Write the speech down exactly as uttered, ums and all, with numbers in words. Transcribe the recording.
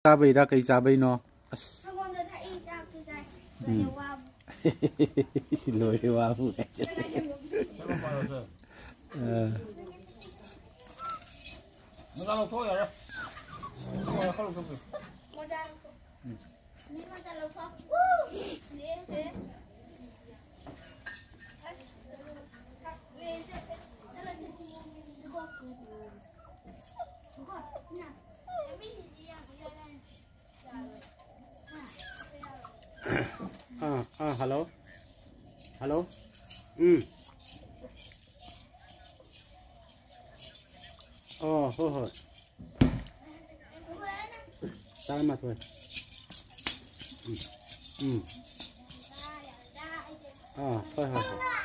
Sabi ra kay sabay no. As. Lôi qua phụ. Nó ra lộc thôi rồi. Nó không lộc thôi. À, à, hello, hello, ừ, oh, thôi thôi, ta mà thôi, ừ, ừ, à, thôi thôi.